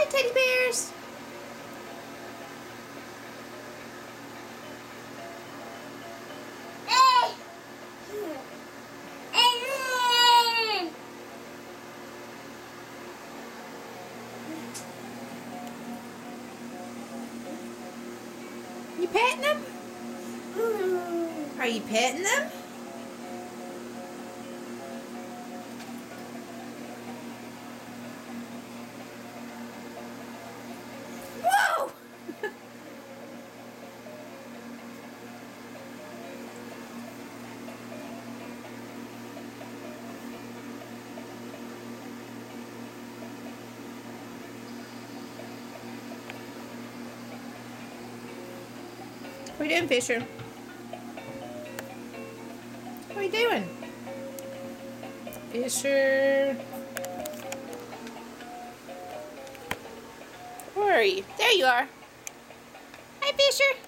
Hi, teddy bears. You petting them? Are you petting them? Whoa! What are you doing, Fisher? What are you doing? Fisher. Where are you? There you are. Hi, Fisher.